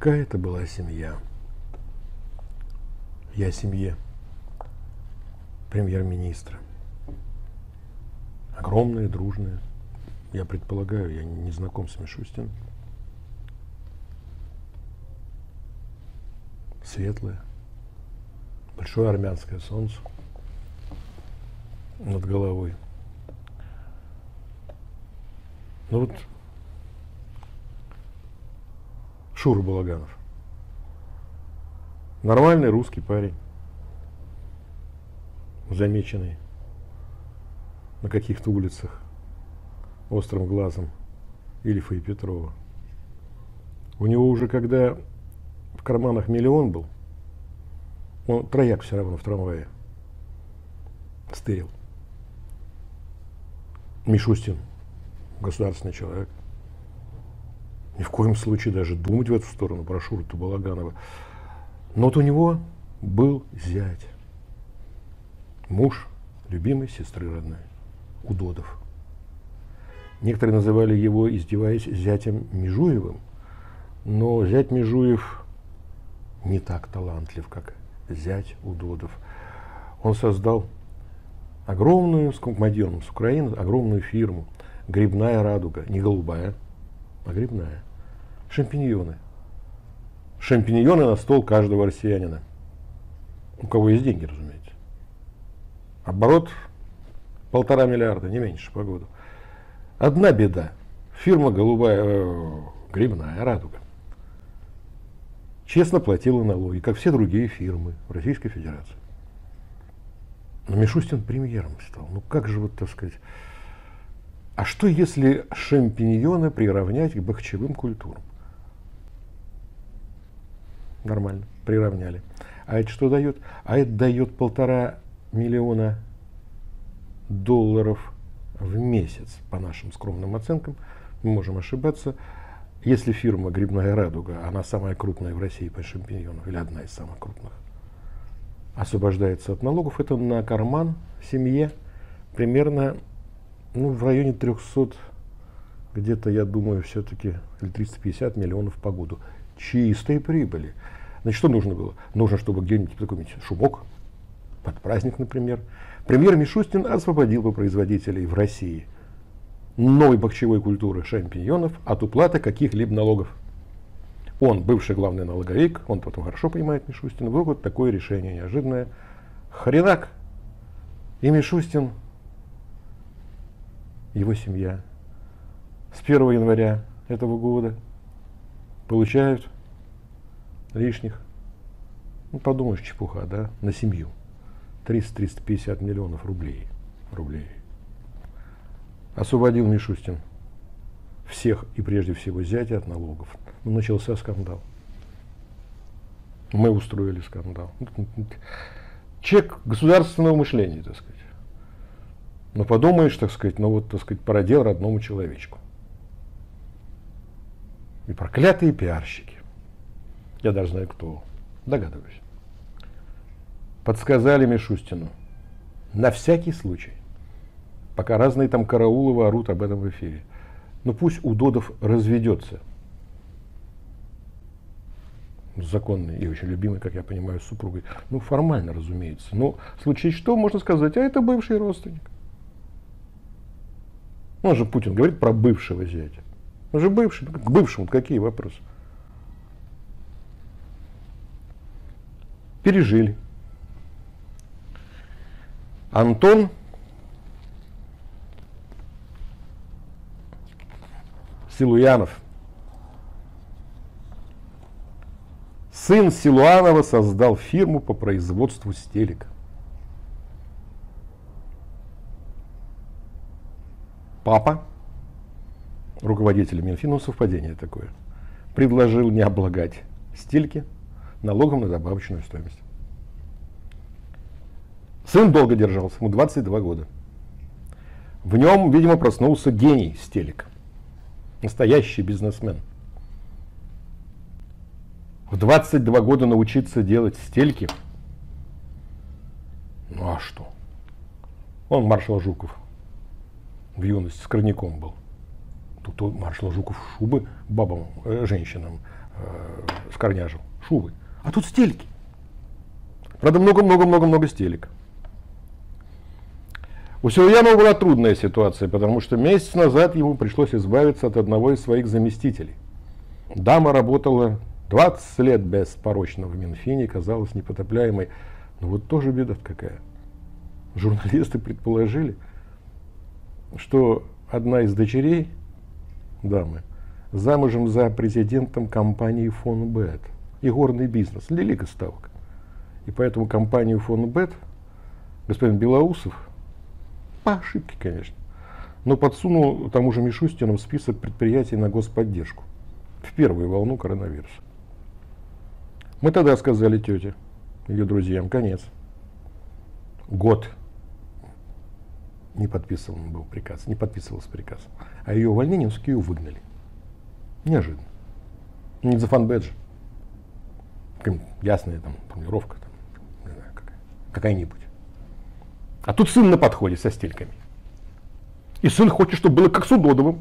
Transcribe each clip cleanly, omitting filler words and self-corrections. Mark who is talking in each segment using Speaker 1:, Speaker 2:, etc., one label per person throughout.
Speaker 1: Какая это была семья? Я о семье премьер-министра. Огромная, дружная. Я предполагаю, я не знаком с Мишустиным. Светлая. Большое армянское солнце над головой. Ну вот Шура Балаганов. Нормальный русский парень, замеченный на каких-то улицах острым глазом Ильфа и Петрова. У него уже когда в карманах миллион был, он трояк все равно в трамвае стырил. Мишустин государственный человек. Ни в коем случае даже думать в эту сторону про Шуру-то Балаганова. Но вот у него был зять. Муж любимой сестры родной, Удодов. Некоторые называли его, издеваясь, зятем Межуевым. Но зять Межуев не так талантлив, как зять Удодов. Он создал огромную, с компаньоном с Украины, огромную фирму «Грибная радуга». Не голубая, а грибная. Шампиньоны. Шампиньоны на стол каждого россиянина. У кого есть деньги, разумеется. Оборот 1,5 миллиарда, не меньше по году. Одна беда. Фирма «Грибная радуга» честно платила налоги, как все другие фирмы в Российской Федерации. Но Мишустин премьером стал. Ну как же вот, так сказать... А что если шампиньоны приравнять к бахчевым культурам? Нормально, приравняли. А это что дает? А это дает 1,5 миллиона долларов в месяц, по нашим скромным оценкам. Мы можем ошибаться. Если фирма «Грибная радуга», она самая крупная в России по шампиньонам, или одна из самых крупных, освобождается от налогов, это на карман семье примерно в районе 300, где-то, я думаю, все-таки, или 350 миллионов по году. Чистой прибыли. Значит, что нужно было? Нужно, чтобы где-нибудь какой-нибудь шумок, под праздник, например. Премьер Мишустин освободил бы производителей в России новой бахчевой культуры шампиньонов от уплаты каких-либо налогов. Он, бывший главный налоговик, он потом хорошо понимает Мишустина, вдруг вот такое решение неожиданное. Хренак! И Мишустин, его семья с 1 января этого года получают лишних, подумаешь, чепуха, да, на семью. 300-350 миллионов рублей. Освободил Мишустин всех и прежде всего зятя от налогов. Начался скандал. Мы устроили скандал. Человек государственного мышления, так сказать. Но подумаешь, так сказать, породил родному человечку. И проклятые пиарщики. Я даже знаю, кто. Догадываюсь. Подсказали Мишустину. На всякий случай. Пока разные там Карауловы орут об этом в эфире. Ну пусть Удодов разведется. Законный и очень любимый, как я понимаю, с супругой. Формально, разумеется. Но в случае что, можно сказать, а это бывший родственник. Он же, Путин, говорит про бывшего зятя. Он же бывший. К бывшему какие вопросы? Пережили. Антон Силуянов. Сын Силуанова создал фирму по производству стелек. Папа, руководитель Минфина, совпадение такое, предложил не облагать стельки налогом на добавочную стоимость. Сын долго держался, ему 22 года. В нем, видимо, проснулся гений стелек. Настоящий бизнесмен. В 22 года научиться делать стельки. Ну а что? Он маршал Жуков. В юности с Корняком был. Тут маршал Жуков шубы бабам, женщинам скорняжил, шубы. А тут стельки. Правда, много-много-много-много стелек. У Силуянова была трудная ситуация, потому что месяц назад ему пришлось избавиться от одного из своих заместителей. Дама работала 20 лет беспорочно в Минфине, казалась непотопляемой. Но вот тоже беда какая. Журналисты предположили, что одна из дочерей дамы замужем за президентом компании Фон Бет. Игорный бизнес, лилика ставок. И поэтому компанию Фон Бет господин Белоусов, по ошибке, конечно, но подсунул тому же Мишустину в список предприятий на господдержку в первую волну коронавируса. Мы тогда сказали тете, ее друзьям, конец. Год не подписан был приказ, не подписывался приказ. А ее увольнение в Киев выгнали. Неожиданно. Не за фанбэдж. Ясная там формулировка, там, не знаю, какая-нибудь. А тут сын на подходе со стельками. И сын хочет, чтобы было как с Удодовым.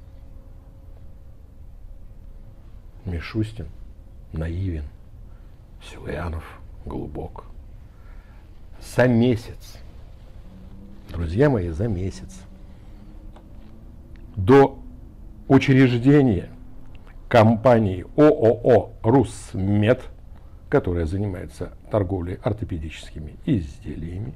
Speaker 1: Мишустин наивен, Силуянов глубок. За месяц, друзья мои, за месяц до учреждения компании ООО «Руссмед», которая занимается торговлей ортопедическими изделиями,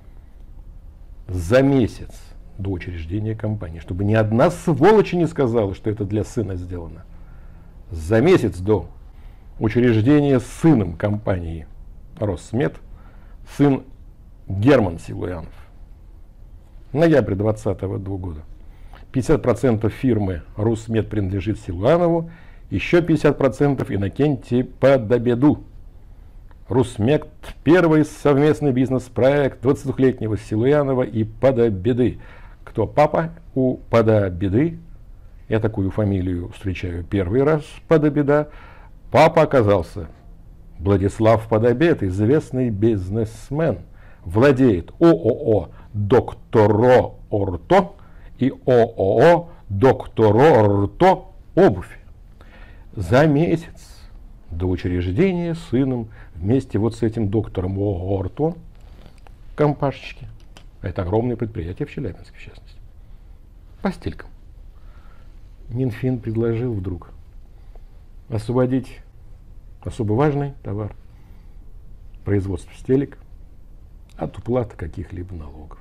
Speaker 1: за месяц до учреждения компании, чтобы ни одна сволочь не сказала, что это для сына сделано, за месяц до учреждения сыном компании «Россмед» сын Герман Силуянов, ноябрь 2020 года. 50% фирмы «Руссмед» принадлежит Силуянову, еще 50% Иннокентию Подобеду. «Руссмед» – первый совместный бизнес-проект 22-летнего Силуянова и Подобеды. Кто папа у Подобеды? Я такую фамилию встречаю первый раз, Подобеда. Папа оказался Владислав Подобед, известный бизнесмен. Владеет ООО «Докторо Орто» и ООО «Докторо Орто обувь». За месяц до учреждения сыном вместе вот с этим доктором Орто компашечки. Это огромное предприятие в Челябинске, в частности. По стелькам. Минфин предложил вдруг освободить особо важный товар, производство стелек, от уплаты каких-либо налогов.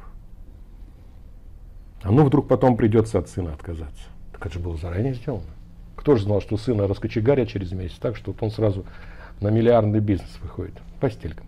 Speaker 1: А ну вдруг потом придется от сына отказаться. Так это же было заранее сделано. Кто же знал, что сына раскочегарят через месяц так, что вот он сразу на миллиардный бизнес выходит по стелькам.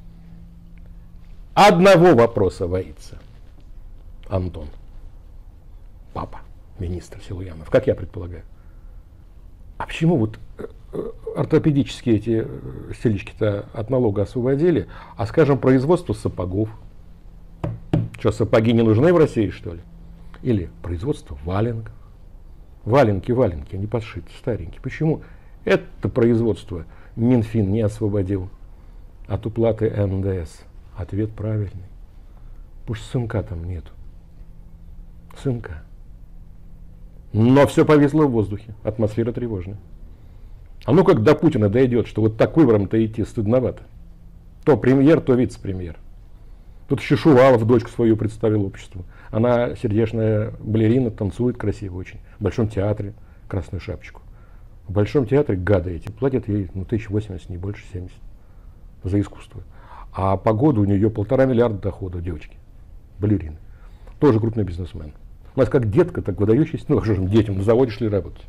Speaker 1: Одного вопроса боится Антон, папа, министр Силуянов, как я предполагаю. А почему вот ортопедические эти стелечки-то от налога освободили, а, скажем, производство сапогов? Что, сапоги не нужны в России, что ли? Или производство валенков? Валенки, они подшиты, старенькие. Почему это производство Минфин не освободил от уплаты НДС? Ответ правильный. Потому что сынка там нету. Сынка. Но все повисло в воздухе. Атмосфера тревожная. А ну как до Путина дойдет, что вот так выбором-то идти стыдновато. То премьер, то вице-премьер. Тут еще Шувалов дочку свою представил обществу. Она сердечная балерина, танцует красиво очень. В Большом театре красную шапочку. В Большом театре гады эти платят ей 1080, не больше 70 за искусство. А по году у нее 1,5 миллиарда дохода девочки, балерины. Тоже крупный бизнесмен. У нас как детка, так выдающийся, ну что же детям на заводе шли работать.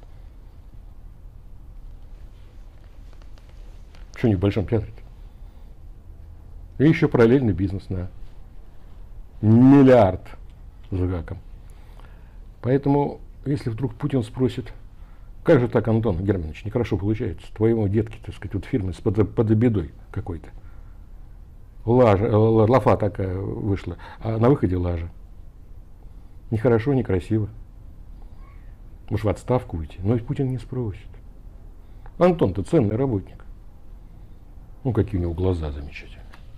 Speaker 1: Что не в Большом театре-то? И еще параллельный бизнес на миллиард за гаком. Поэтому, если вдруг Путин спросит, как же так, Антон Германович, нехорошо получается, твоему детке, так сказать, вот фирмы с подобедой какой-то. Лафа такая вышла, а на выходе лажа. Нехорошо, некрасиво. Может, в отставку уйти. Но ведь Путин не спросит. Антон-то ценный работник. Ну, какие у него глаза замечательные.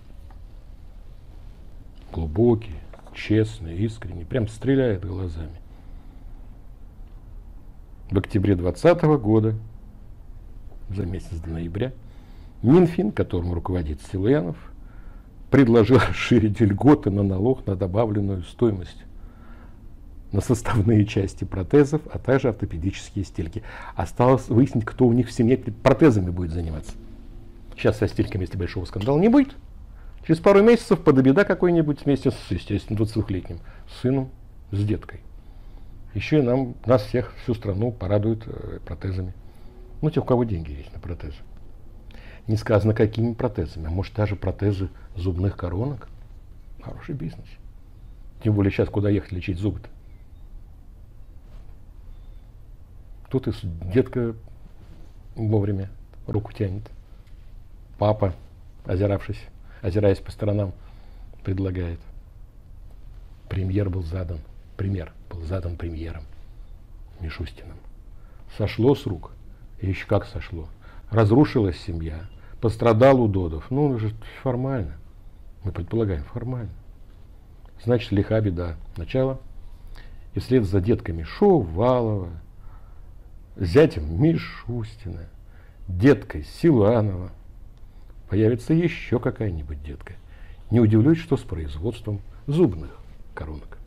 Speaker 1: Глубокие, честные, искренние. Прям стреляет глазами. В октябре 2020 года за месяц до ноября, Минфин, которым руководит Силуянов, предложил расширить льготы на налог на добавленную стоимость на составные части протезов, а также ортопедические стельки. Осталось выяснить, кто у них в семье протезами будет заниматься. Сейчас со стельками, если большого скандала не будет, через пару месяцев подобеда какой-нибудь вместе с, естественно, 22-летним сыном, с деткой. Еще и нас всех, всю страну порадуют протезами. Ну, те, у кого деньги есть на протезы. Не сказано, какими протезами, а может даже протезы зубных коронок. Хороший бизнес. Тем более сейчас куда ехать лечить зубы-то. Тут и детка вовремя руку тянет. Папа, озираясь по сторонам, предлагает. Пример был задан премьером Мишустиным. Сошло с рук, и еще как сошло. Разрушилась семья, пострадал Удодов. Ну, уже формально. Мы предполагаем, формально. Значит, лиха беда. Начало. И вслед за детками Шувалова, зятем Мишустина, деткой Силуанова появится еще какая-нибудь детка. Не удивлюсь, что с производством зубных коронок.